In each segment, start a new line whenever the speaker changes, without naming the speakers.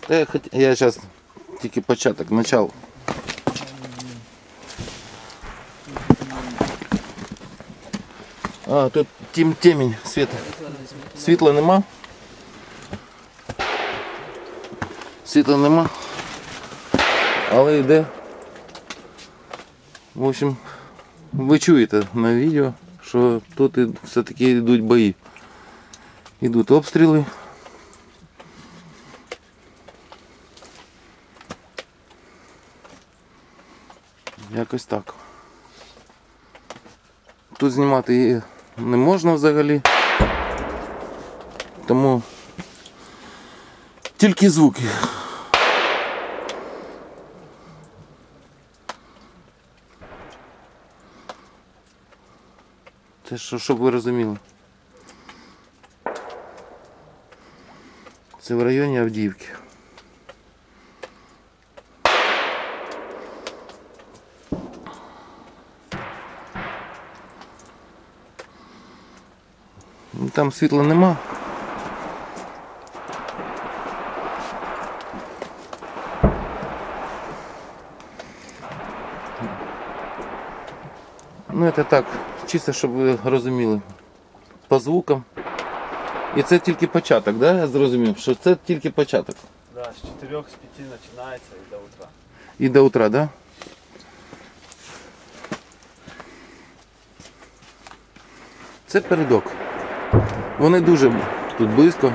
Я зараз тільки початок, начало. А, тут темень, світа. Світла нема. Світла нема. Але йде. В общем, ви чуєте на відео, що тут все-таки йдуть бої. Йдуть обстріли. Якось так. Тут знімати її не можна взагалі. Тому тільки звуки. Це щоб ви розуміли. Це в районі Авдіївки. Там світла нема. Ну це так, чисто щоб ви розуміли. По звукам. І це тільки початок, да? Я зрозумів, що це тільки початок.
Да, з 4-5 починається і до утра.
І до утра, да? Це передок. Вони дуже тут близько.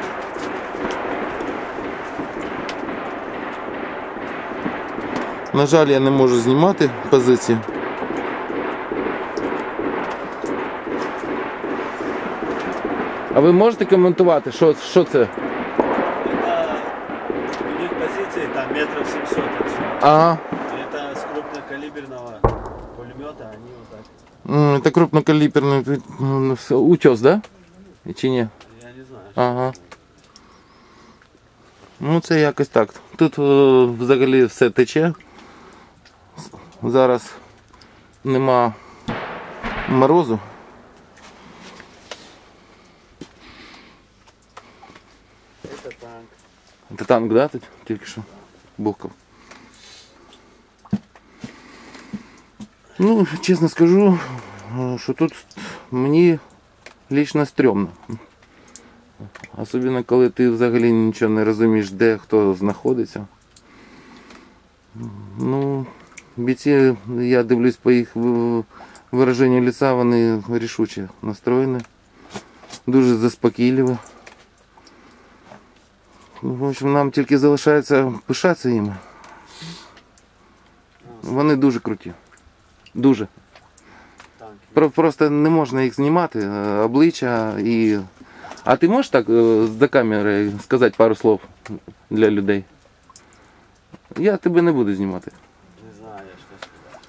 На жаль, я не можу знімати позиції. А ви можете коментувати, що це?
У них позиции там метров 700 отсюда.
Ага.
Это с крупнокалиберного пулемета они вот так.
Это крупнокалиберний утес, да? Чи ні?
Я не знаю.
Ага. Ну це якось так. Тут взагалі все тече. Зараз нема морозу.
Это танк.
Це танк, да, тут тільки що бухкав. Ну, чесно скажу, що тут мені лично стрьомно. Особливо, коли ти взагалі нічого не розумієш, де хто знаходиться. Ну, бійці, я дивлюсь по їх вираженню лиця, вони рішуче настроєні, дуже заспокійливі. В общем, нам тільки залишається пишатися їм. Вони дуже круті. Дуже. Просто не можна їх знімати, обличчя і... А ти можеш так за камерою сказати пару слов для людей? Я тебе не буду знімати.
Не знаю, я що сказати.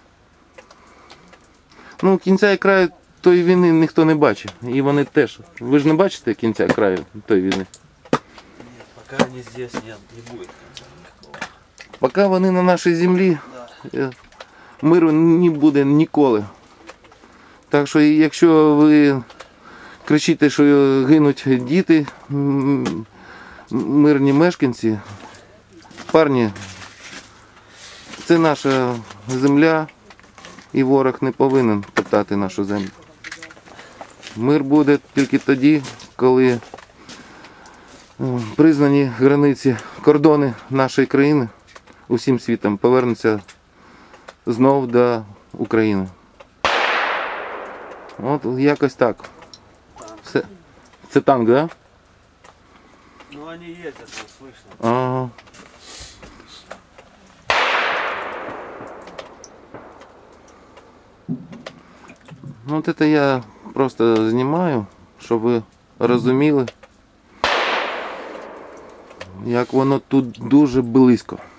Ну, кінця і краю тої війни ніхто не бачить. І вони теж. Ви ж не бачите кінця і краю тої війни?
Нет, пока они здесь нет, не будет конца никакого.
Поки вони на нашій землі, миру не буде ніколи. Так що, якщо ви кричите, що гинуть діти, мирні мешканці, парні, це наша земля і ворог не повинен топтати нашу землю. Мир буде тільки тоді, коли признані границі, кордони нашої країни усім світом повернуться знов до України. От якось так. Це танк, да?
Ну они ездят, вот слышно.
Ага. Ну от це я просто знімаю, щоб ви розуміли, як воно тут дуже близько.